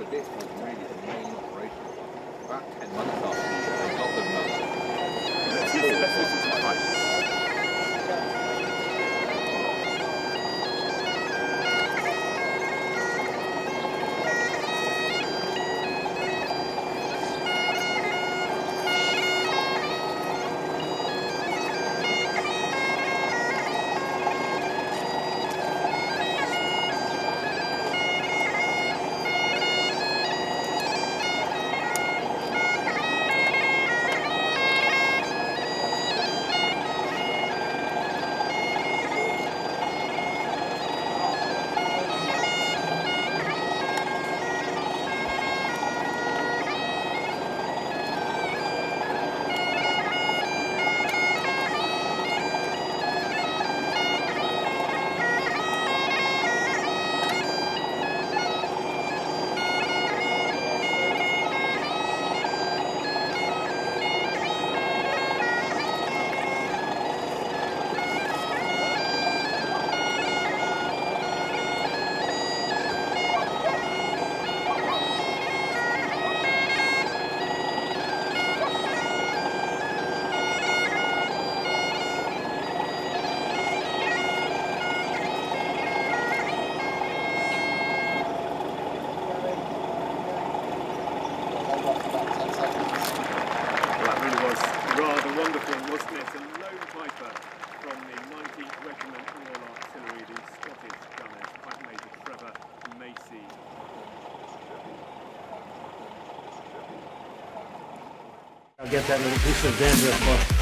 So this was really the main operation. About 10 months after they got them done. Let's listen to the fight. Rather wonderful, wasn't it? A lone piper from the 19th Regiment Royal Artillery, the Scottish gunners, Pipe Major Trevor Macey. I'll get that little piece of dandruff off.